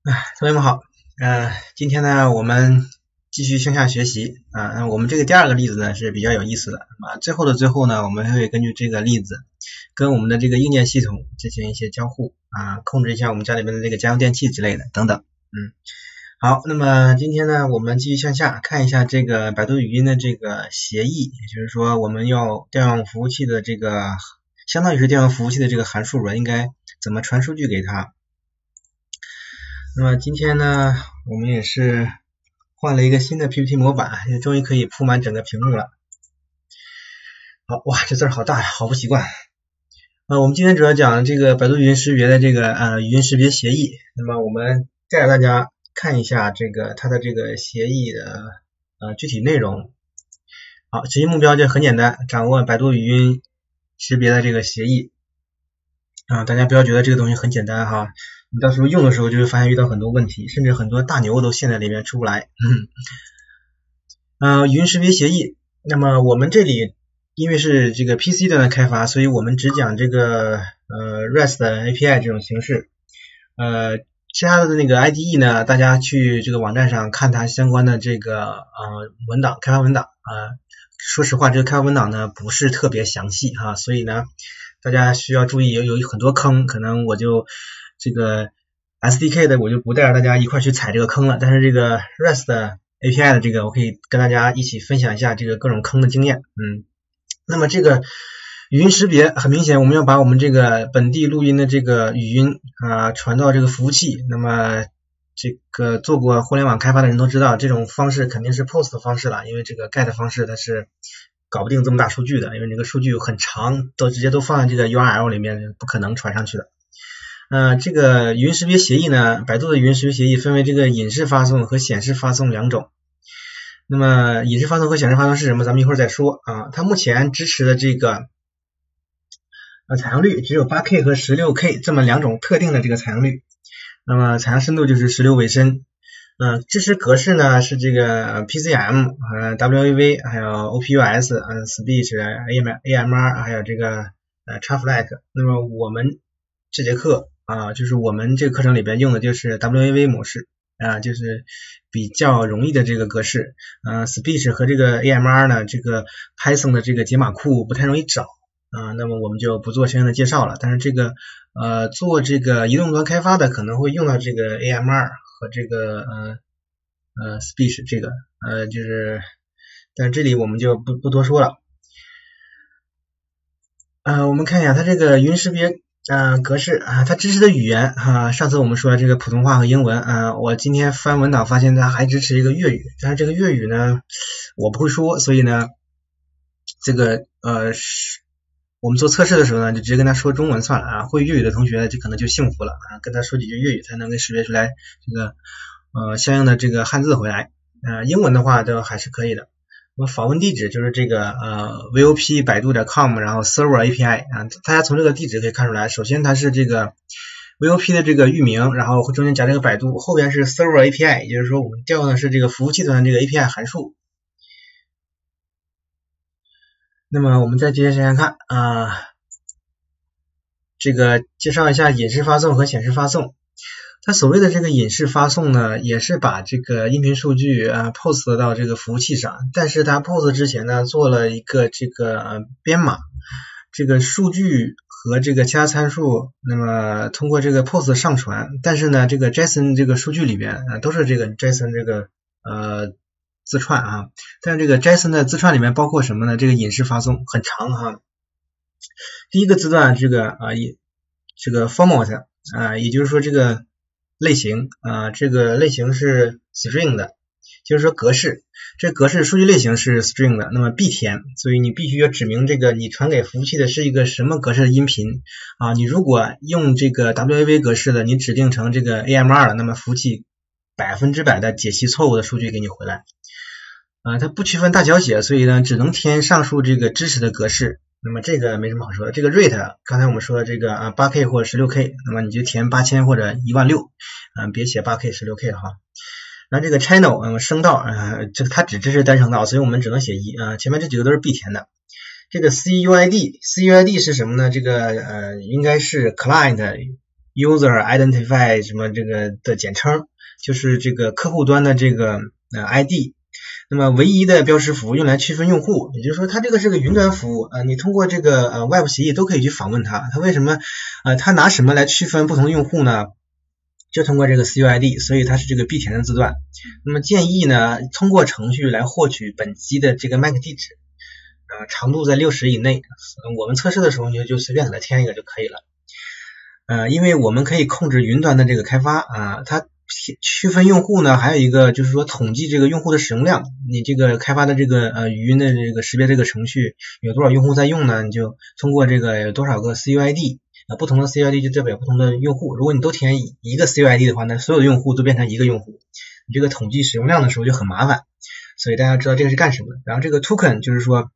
同学们好，今天呢我们继续向下学习我们这个第二个例子呢是比较有意思的最后的最后呢，我们会根据这个例子跟我们的这个硬件系统进行一些交互控制一下我们家里面的这个家用电器之类的等等。好，那么今天呢我们继续向下看一下这个百度语音的这个协议，也就是说我们要调用服务器的这个相当于是调用服务器的这个函数应该怎么传数据给它。那么今天呢我们也是换了一个新的 PPT 模板，也终于可以铺满整个屏幕了。好，哇，这字儿好大呀，好不习惯。我们今天主要讲这个百度语音识别的这个语音识别协议。那么我们带大家看一下这个它的这个协议的具体内容。好，执行目标就很简单，掌握百度语音识别的这个协议大家不要觉得这个东西很简单哈，你到时候用的时候就会发现遇到很多问题，甚至很多大牛都陷在里面出不来。语音识别协议，那么我们这里因为是这个 PC 端的开发，所以我们只讲这个REST API 这种形式。其他的那个 IDE 呢，大家去这个网站上看它相关的这个文档，开发文档说实话这个开发文档呢不是特别详细所以呢大家需要注意有很多坑，可能我就这个 SDK 的我就不带着大家一块去踩这个坑了，但是这个 REST API 的这个我可以跟大家一起分享一下这个各种坑的经验。那么这个语音识别很明显我们要把我们这个本地录音的这个语音传到这个服务器，那么这个做过互联网开发的人都知道这种方式肯定是 POST 的方式了，因为这个 GET 方式它是搞不定这么大数据的，因为这个数据很长，直接都放在这个 URL 里面，不可能传上去的。这个语音识别协议呢，百度的语音识别协议分为这个隐式发送和显示发送两种。那么隐式发送和显示发送是什么？咱们一会儿再说它目前支持的这个采样率只有 8K 和 16K 这么两种特定的这个采样率。那么采样深度就是16尾深。支持格式呢是这个 PCM WAV 还有 OPUS speech AMR 还有这个XFLAC。那么我们这节课就是我们这个课程里边用的就是 WAV 模式就是比较容易的这个格式speech 和这个 AMR 呢这个 Python 的这个解码库不太容易找那么我们就不做相应的介绍了，但是这个做这个移动端开发的可能会用到这个 AMR 和这个speech 这个就是但是这里我们就不多说了。我们看一下它这个语音识别格式它支持的语言上次我们说了这个普通话和英文我今天翻文档发现它还支持一个粤语，但是这个粤语呢我不会说，所以呢这个我们做测试的时候呢就直接跟他说中文算了会粤语的同学就可能就幸福了跟他说几句粤语才能给识别出来这个相应的这个汉字回来英文的话都还是可以的。那么访问地址就是这个VOP 百度.com 然后 server API 大家从这个地址可以看出来，首先它是这个 VOP 的这个域名，然后中间夹这个百度，后边是 server API， 也就是说我们调用的是这个服务器端的这个 API 函数。那么我们再接着想想看这个介绍一下隐式发送和显示发送。它所谓的这个隐式发送呢，也是把这个音频数据POST 到这个服务器上，但是它 POST 之前呢做了一个这个编码，这个数据和这个其他参数那么通过这个 POST 上传，但是呢这个 JSON 这个数据里边都是这个 JSON 这个字串但是这个 JSON 的字串里面包括什么呢？这个隐式发送很长第一个字段这个这个 format也就是说这个类型这个类型是 string 的，就是说格式，这格式数据类型是 string 的，那么必填，所以你必须要指明这个你传给服务器的是一个什么格式的音频你如果用这个 WAV 格式的，你指定成这个 AMR 了，那么服务器100%的解析错误的数据给你回来它不区分大小写，所以呢只能填上述这个支持的格式。那么这个没什么好说的，这个 rate 刚才我们说的这个8K 或者 16K， 那么你就填8000或者16000别写 8K 16K 然后这个 channel 声道这个它只支持单声道，所以我们只能写1前面这几个都是必填的。这个 CUID 是什么呢？这个应该是 client user identify 什么这个的简称，就是这个客户端的这个ID。那么唯一的标识符用来区分用户，也就是说它这个是个云端服务你通过这个外部协议都可以去访问它。它为什么它拿什么来区分不同的用户呢？就通过这个 CUID， 所以它是这个必填的字段。那么建议呢通过程序来获取本机的这个 MAC 地址长度在60以内。我们测试的时候就随便给它填一个就可以了。因为我们可以控制云端的这个开发它区分用户呢，还有一个就是说统计这个用户的使用量。你这个开发的这个语音的这个识别这个程序有多少用户在用呢？你就通过这个有多少个 CUID， 不同的 CUID 就代表不同的用户。如果你都填一个 CUID 的话，那所有的用户都变成一个用户，你这个统计使用量的时候就很麻烦。所以大家知道这个是干什么的。然后这个 token 就是说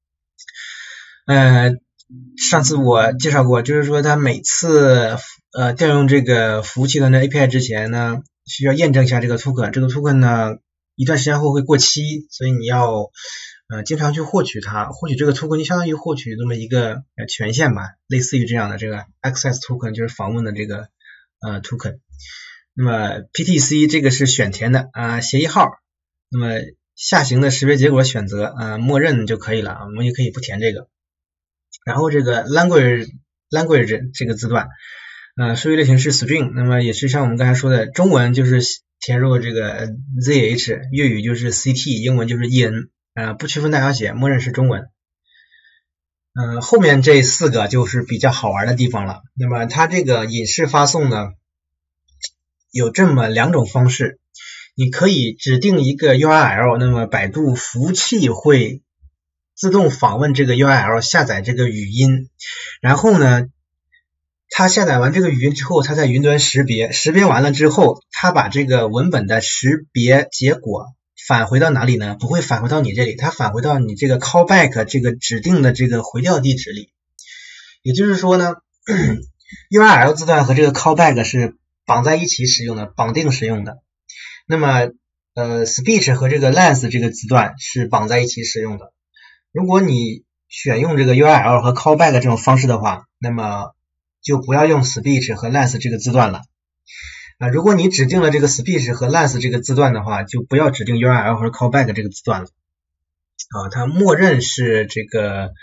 上次我介绍过，就是说它每次调用这个服务器端的 API 之前呢，需要验证一下这个 token。这个 token 呢，一段时间后会过期，所以你要经常去获取它。获取这个 token 就相当于获取这么一个权限吧，类似于这样的这个 access token 就是访问的这个token。那么 PTC 这个是选填的协议号。那么下行的识别结果选择默认就可以了，我们也可以不填这个。然后这个 language 这个字段数据类型是 string， 那么也是像我们刚才说的，中文就是填入这个 ZH， 粤语就是 CT， 英文就是 EN， 不区分大小写，默认是中文。后面这4个就是比较好玩的地方了。那么它这个隐式发送呢，有这么2种方式。你可以指定一个 URL， 那么百度服务器会自动访问这个 URL， 下载这个语音，然后呢它下载完这个语音之后，它在云端识别完了之后，它把这个文本的识别结果返回到哪里呢？不会返回到你这里，它返回到你这个 callback 这个指定的这个回调地址里。也就是说呢URL 字段和这个 callback 是绑在一起使用的，绑定使用的。那么speech 和这个 length 这个字段是绑在一起使用的。如果你选用这个 URL 和 callback 这种方式的话，那么就不要用 speech 和 length 这个字段了。如果你指定了这个 speech 和 length 这个字段的话，就不要指定 URL 和 callback 这个字段了。它默认是这个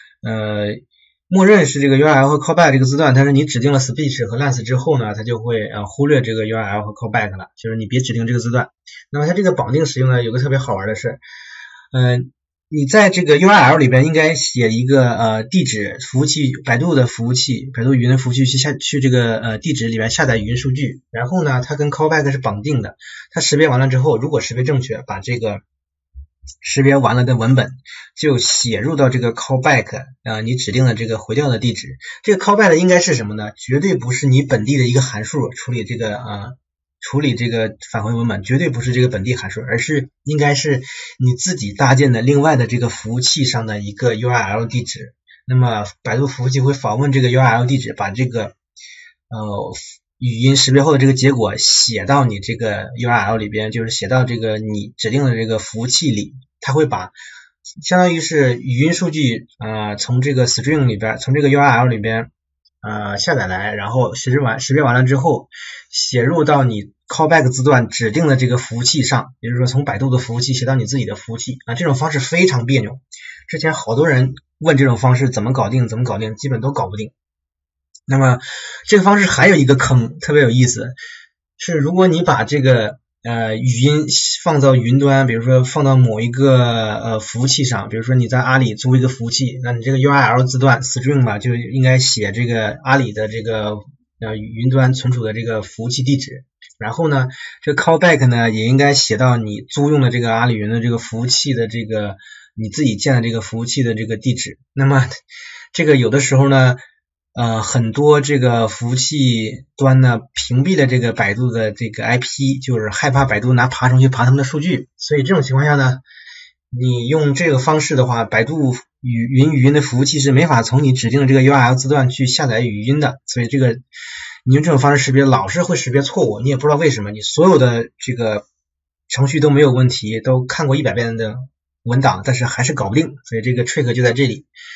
URL 和 callback 这个字段，但是你指定了 speech 和 length 之后呢，它就会忽略这个 URL 和 callback 了，就是你别指定这个字段。那么它这个绑定使用呢，有个特别好玩的事，你在这个 URL 里边应该写一个地址，服务器百度的服务器，百度语音的服务器去这个地址里边下载语音数据，然后呢它跟 callback 是绑定的，它识别完了之后，如果识别正确，把这个识别完了的文本就写入到这个 callback 你指定的这个回调的地址。这个 callback 应该是什么呢？绝对不是你本地的一个函数处理这个返回文本，绝对不是这个本地函数，而是应该是你自己搭建的另外的这个服务器上的一个 URL 地址。那么百度服务器会访问这个 URL 地址，把这个语音识别后的这个结果写到你这个 URL 里边，就是写到这个你指定的这个服务器里。它会把相当于是语音数据从这个 string 里边，从这个 URL 里边下载来，然后识别完了之后写入到你 callback 字段指定的这个服务器上，也就是说从百度的服务器写到你自己的服务器这种方式非常别扭。之前好多人问这种方式怎么搞定，基本都搞不定。那么这个方式还有一个坑特别有意思，是如果你把这个语音放到云端，比如说放到某一个服务器上，比如说你在阿里租一个服务器，那你这个 URL 字段 string 吧，就应该写这个阿里的这个云端存储的这个服务器地址，然后呢这个 callback 呢也应该写到你租用的这个阿里云的这个服务器的这个你自己建的这个服务器的这个地址。那么这个有的时候呢很多这个服务器端呢屏蔽了这个百度的这个 IP， 就是害怕百度拿爬虫去爬他们的数据，所以这种情况下呢，你用这个方式的话，百度语音的服务器是没法从你指定的这个 URL 字段去下载语音的，所以这个你用这种方式识别老是会识别错误，你也不知道为什么，你所有的这个程序都没有问题，都看过100遍的文档，但是还是搞不定，所以这个 trick 就在这里。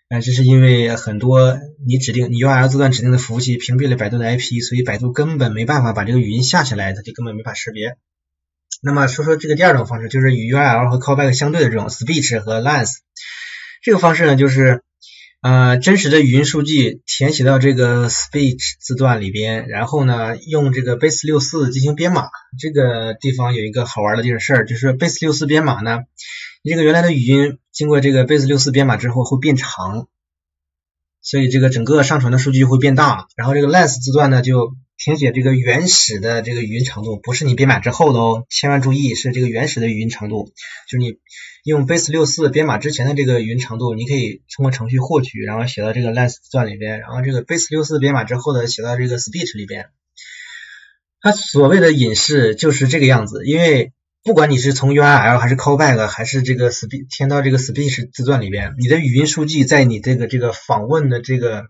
这是因为很多你URL 字段指定的服务器屏蔽了百度的 IP， 所以百度根本没办法把这个语音下起来，它就根本没法识别。那么说这个第二种方式，就是与 URL 和 callback 相对的这种 speech 和 lens。这个方式呢，就是真实的语音数据填写到这个 speech 字段里边，然后呢用这个 base64 进行编码。这个地方有一个好玩的这个事儿，就是 base64 编码呢，你这个原来的语音经过这个 base64 编码之后会变长，所以这个整个上传的数据会变大。然后这个 lens 字段呢就填写这个原始的这个语音长度，不是你编码之后的哦，千万注意是这个原始的语音长度，就是你用 base64 编码之前的这个语音长度，你可以通过程序获取，然后写到这个 lens 字段里边，然后这个 base64 编码之后的写到这个 speech 里边。它所谓的隐式就是这个样子，因为不管你是从 URL 还是 callback 还是这个填到这个 speech 字段里边，你的语音数据在你这个访问的这个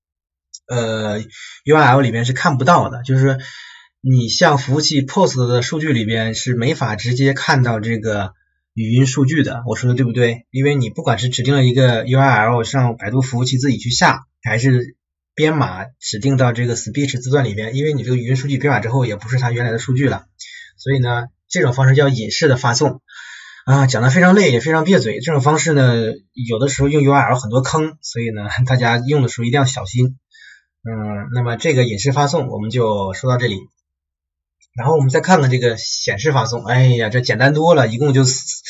URL 里边是看不到的，就是你向服务器 post 的数据里边是没法直接看到这个语音数据的。我说的对不对？因为你不管是指定了一个 URL 让百度服务器自己去下，还是编码指定到这个 speech 字段里边，因为你这个语音数据编码之后也不是它原来的数据了，所以呢这种方式叫隐式的发送。讲的非常累也非常别嘴，这种方式呢有的时候用 URL 很多坑，所以呢大家用的时候一定要小心。那么这个隐式发送我们就说到这里，然后我们再看看这个显示发送。哎呀，这简单多了，一共就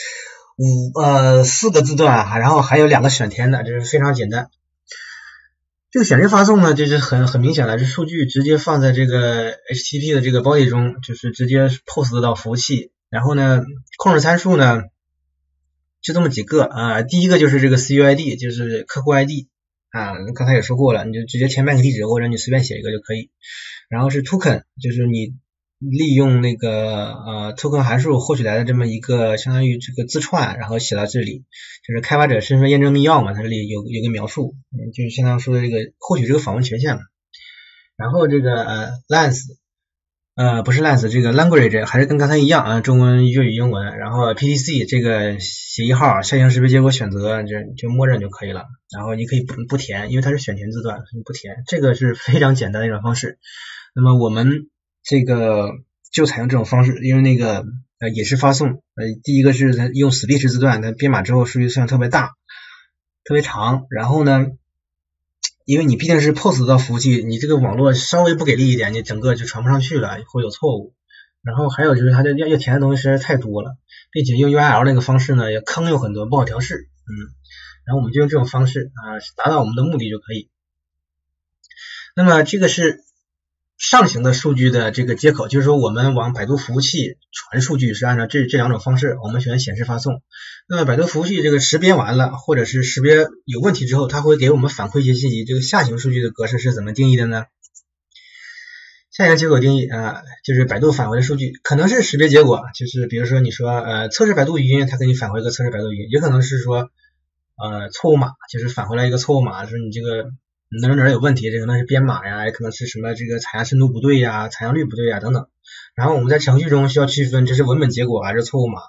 4个字段，然后还有2个选填的，这是非常简单。这个显示发送呢，就是很明显了，这数据直接放在这个 HTTP 的这个 body 中，就是直接 post 到服务器。然后呢，控制参数呢就这么几个第一个就是这个 CUID， 就是客户 ID。刚才也说过了，你就直接填 MAC 地址或者你随便写一个就可以。然后是 token， 就是你利用那个token 函数获取来的这么一个相当于这个字串，然后写到这里，就是开发者身份验证密钥嘛，它这里有个描述，就是相当于说的这个获取这个访问权限嘛。然后这个lens不是 lens， 这个 language 还是跟刚才一样中文、粤语、英文，然后 PTC 这个协议号、下行识别结果选择就默认就可以了，然后你可以不填，因为它是选填字段，你不填，这个是非常简单的一种方式。那么我们这个就采用这种方式，因为那个也是发送，第一个是它用 speech 字段，它编码之后数据量特别大、特别长，然后呢因为你毕竟是 post 到服务器，你这个网络稍微不给力一点，你整个就传不上去了，会有错误。然后还有就是它的要填的东西实在太多了，并且用 URL 那个方式呢，也坑有很多，不好调试。然后我们就用这种方式达到我们的目的就可以。那么这个是上行的数据的这个接口，就是说我们往百度服务器传数据是按照这2种方式，我们选显示发送。那么百度服务器这个识别完了，或者是识别有问题之后，它会给我们反馈一些信息。这个下行数据的格式是怎么定义的呢？下行接口定义就是百度返回的数据，可能是识别结果，就是比如说你说测试百度语音，它给你返回一个测试百度语音，也可能是说错误码，就是返回来一个错误码，说你这个哪儿有问题，这可能是编码呀，也可能是什么这个采样深度不对呀、采样率不对呀等等。然后我们在程序中需要区分这是文本结果还是错误码。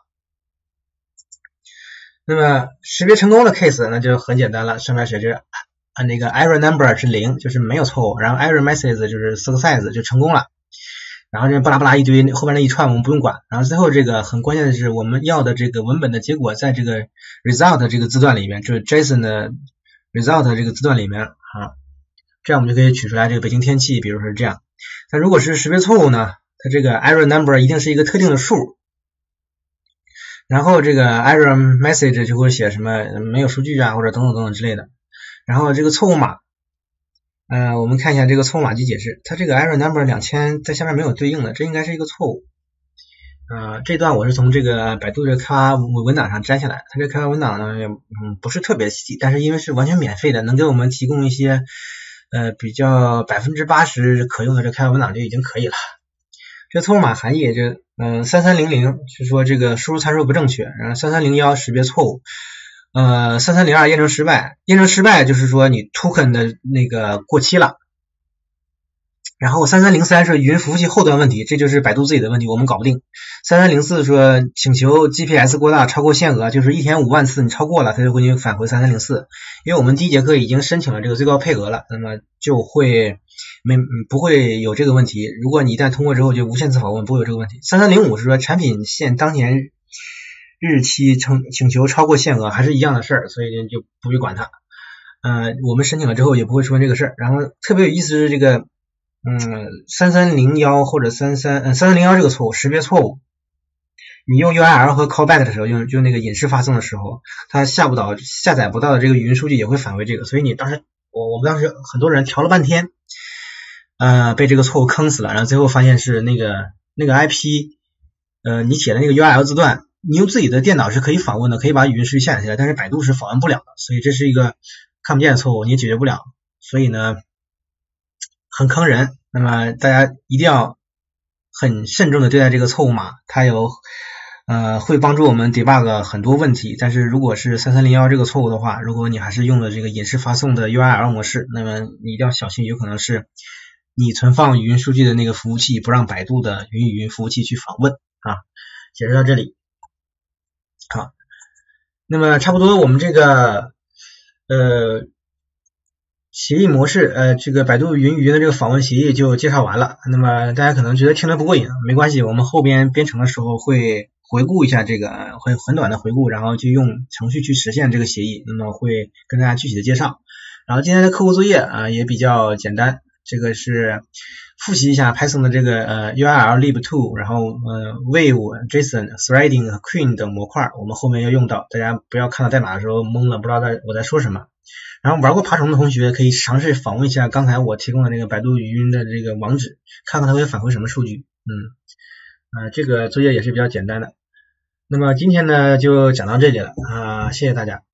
那么识别成功的 case 那就很简单了，上面写着那个 error number 是0，就是没有错误，然后 error message 就是 success 就成功了。然后这巴拉巴拉一堆，后边那一串我们不用管。然后最后这个很关键的是我们要的这个文本的结果在这个 result 这个字段里面，就是 JSON 的 result 这个字段里面这样我们就可以取出来这个北京天气，比如说是这样。但如果是识别错误呢，它这个 error number 一定是一个特定的数，然后这个 error message 就会写什么没有数据或者等等等等之类的。然后这个错误码我们看一下这个错误码及解释，它这个 error number 2000在下面没有对应的，这应该是一个错误。这段我是从这个百度这个开发文档上摘下来，它这个开发文档呢也不是特别细，但是因为是完全免费的，能给我们提供一些比较80%可用的这个开发文档就已经可以了。这错误码含义就3300是说这个输入参数不正确，然后3301识别错误，3302验证失败，验证失败就是说你 token 的那个过期了， 然后3303是语音服务器后端问题，这就是百度自己的问题，我们搞不定。3304说请求 GPS 过大超过限额，就是1天5万次你超过了，它就会给你返回3304。因为我们第一节课已经申请了这个最高配额了，那么就会不会有这个问题。如果你一旦通过之后就无限次访问，不会有这个问题。3305是说产品线当年日期请求超过限额，还是一样的事儿，所以就不必管它。我们申请了之后也不会出现这个事儿。然后特别有意思是这个3301或者3301这个错误识别错误，你用 URL 和 callback 的时候，用那个隐式发送的时候，它下载不到的这个语音数据也会返回这个，所以你当时我们当时很多人调了半天，被这个错误坑死了，然后最后发现是那个 IP，你写的那个 URL 字段，你用自己的电脑是可以访问的，可以把语音数据下载下来，但是百度是访问不了的，所以这是一个看不见的错误，你也解决不了，所以呢很坑人。那么大家一定要很慎重的对待这个错误码，它会帮助我们 debug 很多问题。但是如果是3301这个错误的话，如果你还是用了这个隐式发送的 URL 模式，那么你一定要小心，有可能是你存放语音数据的那个服务器不让百度的云语音服务器去访问啊。解释到这里。好，那么差不多我们这个协议模式，这个百度云语音的这个访问协议就介绍完了。那么大家可能觉得听得不过瘾，没关系，我们后边编程的时候会回顾一下这个，会很短的回顾，然后就用程序去实现这个协议，那么会跟大家具体的介绍。然后今天的课后作业也比较简单，这个是复习一下 Python 的这个URL lib2， 然后wave JSON threading 和 queen 等模块，我们后面要用到，大家不要看到代码的时候懵了，不知道我在说什么。然后玩过爬虫的同学可以尝试访问一下刚才我提供的那个百度语音的这个网址，看看它会返回什么数据。这个作业也是比较简单的。那么今天呢就讲到这里了谢谢大家。